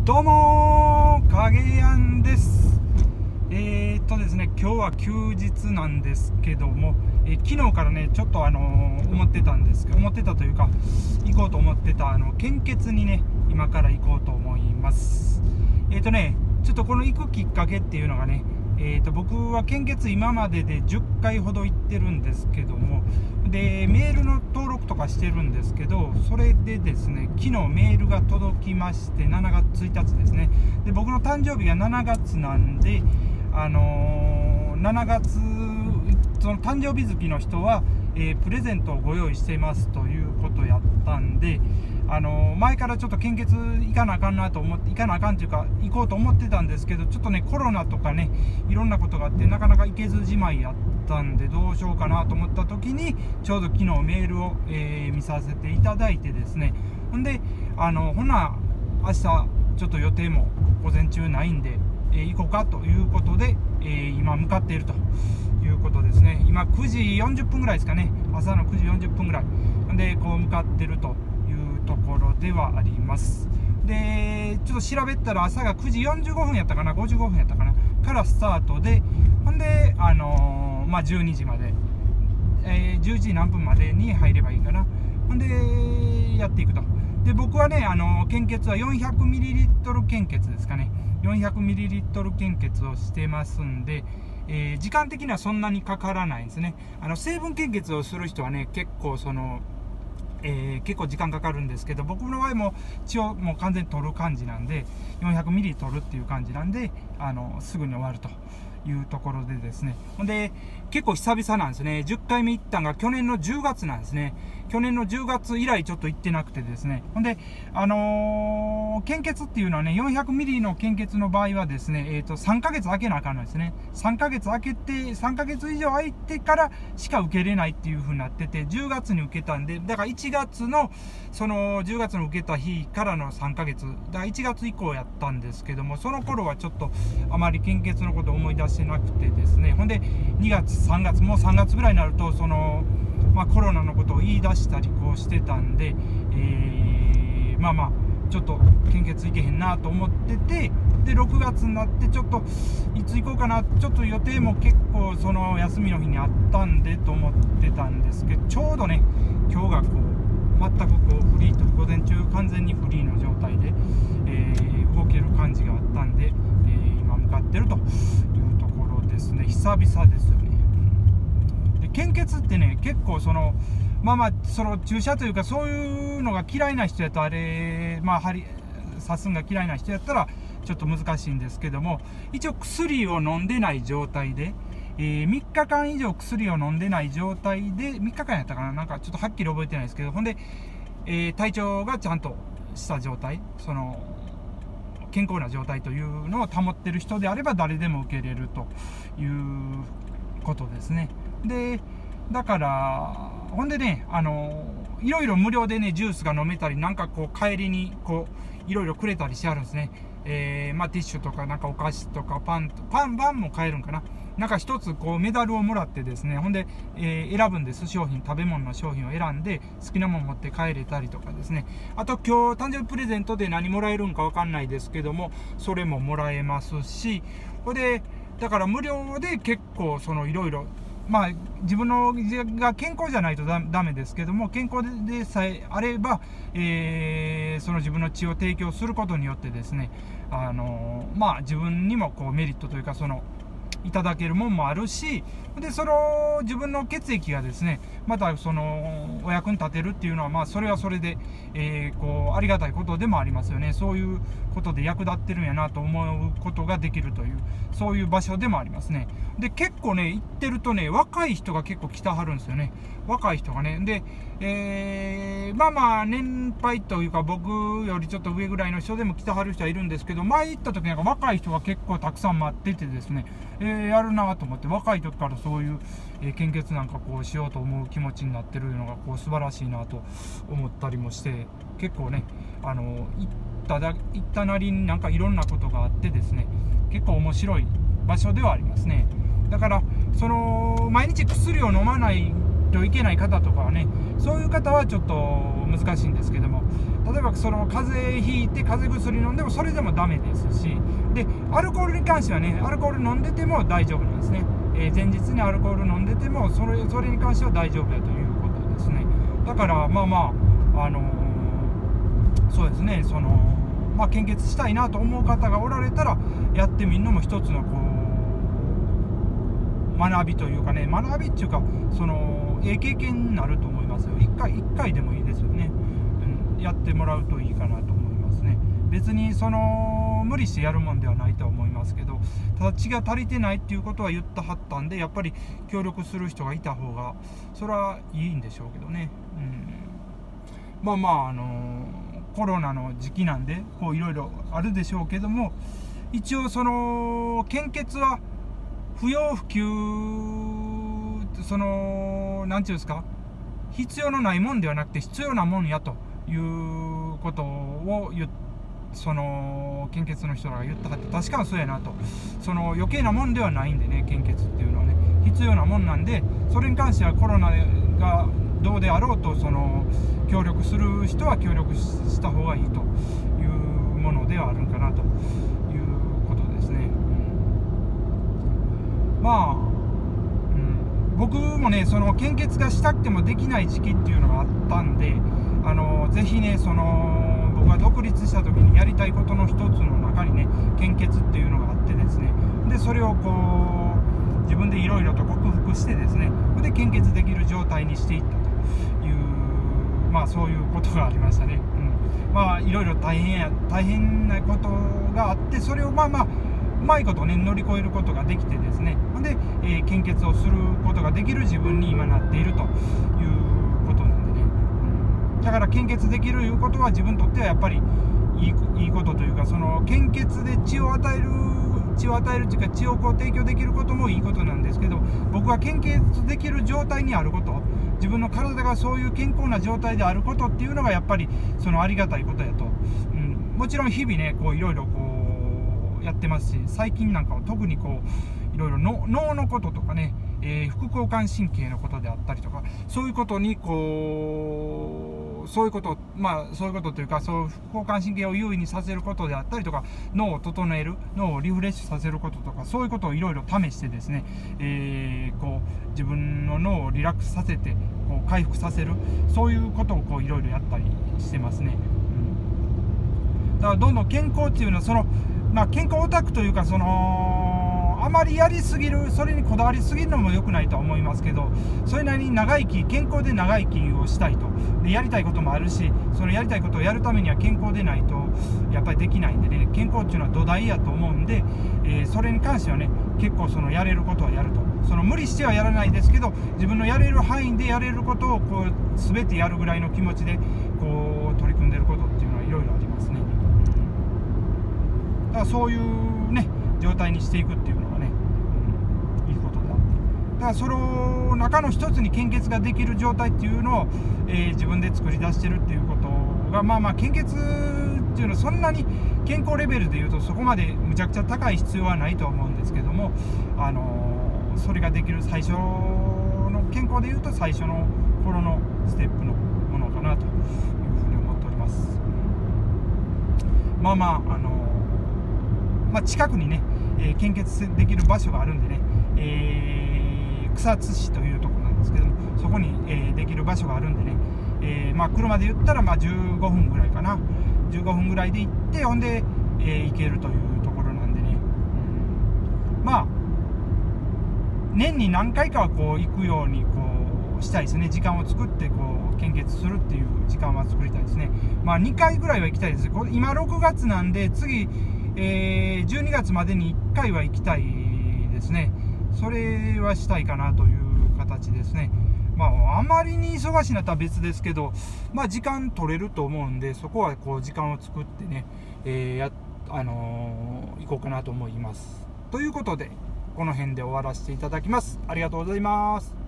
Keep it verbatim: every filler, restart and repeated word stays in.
どうもー、影やんです。えーっとですね、今日は休日なんですけども、えー昨日からね、ちょっとあのー思ってたんですけど、思ってたというか、行こうと思ってた、あの、献血にね、今から行こうと思います。えーっとね、ちょっとこの行くきっかけっていうのがね、えーと僕は献血今まででじゅっかいほど行ってるんですけども、でメールの登録とかしてるんですけど、それでですね、昨日メールが届きまして、しちがつついたちですね。で僕の誕生日がしちがつなんで、あのー、しちがつその誕生日月の人は、えー、プレゼントをご用意していますということやったんで、あのー、前からちょっと献血行かなあかんなと思って行かなあかんというか行こうと思ってたんですけど、ちょっとねコロナとかねいろんなことがあってなかなか行けずじまいやったんで、どうしようかなと思った時にちょうど昨日メールを、えー、見させていただいてですね、ほんであのほな明日ちょっと予定も午前中ないんで、えー、行こうかということで、えー、今向かっているということですね。今くじよんじゅっぷんぐらいですかね、朝のくじよんじゅっぷんぐらいでこう向かってるというところではあります。でちょっと調べたら朝がくじよんじゅうごふんやったかな、ごじゅうごふんやったかなからスタートで、ほんであのー、まあじゅうにじまで、えー、じゅういちじ何分までに入ればいいかな。ほんでやっていくと。で僕はね、あのー、献血は よんひゃくミリリットル 献血ですかね、よんひゃくミリリットル 献血をしてますんで、えー、時間的にはそんなにかからないんですね。あの成分献血をする人はね結構その、えー、結構時間かかるんですけど、僕の場合も血をもう完全に取る感じなんで、よんひゃくミリ取るっていう感じなんで、あのすぐに終わるというところでですね。ほんで結構久々なんですね。じゅっかいめ行ったのが去年のじゅうがつなんですね。去年のじゅうがつ以来ちょっと行ってなくてですね。ほんであのー、献血っていうのはね、よんひゃくミリの献血の場合はですね、えーとさんかげつ空けなあかんのですね。さんかげつ空けてさんかげつ以上空いてからしか受けれないっていう風になってて、じゅうがつに受けたんで、だからいちがつのそのじゅうがつの受けた日からのさんかげつだからいちがつ以降やったんですけども、その頃はちょっとあまり献血のことを思い出してなくてですね。ほんでにがつさんがつもうさんがつぐらいになるとその、まあ、コロナのことを言い出したりこうしてたんで、えー、まあまあちょっと献血行けへんなと思ってて、でろくがつになってちょっといつ行こうかな、ちょっと予定も結構その休みの日にあったんでと思ってたんですけど、ちょうどね今日がこう全くこうフリーと、午前中完全にフリーの状態で、えー、動ける感じがあったんで、えー、今向かってるというところですね。久々ですよね。で献血ってね結構そのまあまあその注射というかそういうのが嫌いな人やとあれ、まあ針刺すんが嫌いな人やったらちょっと難しいんですけども、一応薬を飲んでない状態で、えー、みっかかん以上薬を飲んでない状態で、みっかかんやったかな、なんかちょっとはっきり覚えてないですけど、ほんで、えー、体調がちゃんとした状態、その健康な状態というのを保ってる人であれば誰でも受けれるということですね。でだからほんでね、あのいろいろ無料でねジュースが飲めたり、なんかこう帰りにこういろいろくれたりしてあるんですね。えー、まあティッシュとかなんかお菓子とかパンパンパンも買えるんかな、なんか一つこうメダルをもらってですね、ほんで、えー、選ぶんです。商品、食べ物の商品を選んで好きなもの持って帰れたりとかですね。あと今日誕生日プレゼントで何もらえるんかわかんないですけども、それももらえますし、ほんでだから無料で結構そのいろいろ、まあ自分のが健康じゃないとダメですけども、健康でさえあれば、えー、その自分の血を提供することによってですね、あのー、まあ自分にもこうメリットというか、そのいただけるもんもあるし、でその自分の血液がですねまたそのお役に立てるっていうのは、まあそれはそれで、えー、こうありがたいことでもありますよね。そういうことで役立ってるんやなと思うことができるという、そういう場所でもありますね。で結構ね行ってるとね若い人が結構来たはるんですよね。若い人がね、で、えー、まあまあ年配というか僕よりちょっと上ぐらいの人でも来たはる人はいるんですけど、前行った時なんか若い人が結構たくさん待っててですね、えー、やるなと思って、若い時からそういう、えー、献血なんかこうしようと思う気持ちになってるのがこう素晴らしいなと思ったりもして、結構ねあの行っただ行ったなりになんかいろんなことがあってですね、結構面白い場所ではありますね。だからその毎日薬を飲まないといけない方とかはね、そういう方はちょっと難しいんですけども、例えばその風邪ひいて風邪薬飲んでもそれでもダメですし、でアルコールに関してはね、アルコール飲んでても大丈夫なんですね。えー、前日にアルコール飲んでてもそれそれに関しては大丈夫だということですね。だからまあまああのー、そうですね、そのまあ献血したいなと思う方がおられたらやってみるのも一つのこう学びというかね、学びっていうかそのええ経験になると思いますよ。一回一回でもいいですよね。うん、やってもらうといいかなと思いますね。別にその無理してやるもんではないとは思いますけど、ただ血が足りてないっていうことは言ったはったんで、やっぱり協力する人がいた方がそれはいいんでしょうけどね。うん、まあまああのー、コロナの時期なんでこういろいろあるでしょうけども、一応その献血は不要不急、そのなんていうんですか、必要のないもんではなくて必要なもんやということを言って、その献血の人らが言ったかって確かにそうやなと。その余計なもんではないんでね、献血っていうのはね必要なもんなんで、それに関してはコロナがどうであろうとその協力する人は協力した方がいいというものではあるんかなということですね。うん、まあ、うん、僕もねその献血がしたくてもできない時期っていうのがあったんで、あのぜひねその僕が独立した時にやりたいことの一つの中にね献血っていうのがあってですね、でそれをこう自分でいろいろと克服してですね、で献血できる状態にしていったという、まあそういうことがありましたね。うん、まあいろいろ大変や大変なことがあって、それをまあまあうまいことね乗り越えることができてですね、で、えー、献血をすることができる自分に今なっているということなんでね。だから献血できるいうことは自分にとってはやっぱりいい、いいことというか、その献血で血を与える血を与えるというか血をこう提供できることもいいことなんですけど、僕は献血できる状態にあること、自分の体がそういう健康な状態であることっていうのがやっぱりそのありがたいことやと。うん、もちろん日々ねこういろいろこうやってますし、最近なんかは特にこういろいろ脳のこととかね、えー、副交感神経のことであったりとか、そういうことにこうそういうことまあそういうことというか、そう副交感神経を優位にさせることであったりとか、脳を整える、脳をリフレッシュさせることとか、そういうことをいろいろ試してですね、えー、こう自分の脳をリラックスさせてこう回復させる、そういうことをこういろいろやったりしてますね。うん、だからどんどん健康っていうのはその、まあ、健康オタクというか、そのあまりやりすぎる、それにこだわりすぎるのも良くないとは思いますけど、それなりに長生き、健康で長生きをしたいと。でやりたいこともあるし、そのやりたいことをやるためには健康でないとやっぱりできないんでね、健康っていうのは土台やと思うんで、えー、それに関してはね結構そのやれることはやると。その無理してはやらないですけど、自分のやれる範囲でやれることをこう全てやるぐらいの気持ちでこう取り組んでることっていうのはいろいろありますね。だからそういうね状態にしていくっていうのがね、うん、いいことであって、だからその中の一つに献血ができる状態っていうのを、えー、自分で作り出してるっていうことが、まあまあ献血っていうのはそんなに健康レベルでいうとそこまでむちゃくちゃ高い必要はないとは思うんですけども、あのー、それができる最初の健康でいうと最初の頃のステップのものかなというふうに思っております。まあまああのーまあ、近くにね、えー、献血できる場所があるんでね、えー、草津市というところなんですけども、そこに、えー、できる場所があるんでね、えーまあ、車で言ったらまあじゅうごふんぐらいかな、じゅうごふんぐらいで行って、ほんで、えー、行けるというところなんでね、うん、まあ年に何回かはこう行くようにこうしたいですね。時間を作ってこう献血するっていう時間は作りたいですね。まあにかいぐらいは行きたいです。これ今ろくがつなんで、次えー、じゅうにがつまでにいっかいは行きたいですね。それはしたいかなという形ですね。まああまりに忙しいなったら別ですけど、まあ時間取れると思うんで、そこはこう時間を作ってね、えー、やあのー、行こうかなと思います。ということでこの辺で終わらせていただきます。ありがとうございます。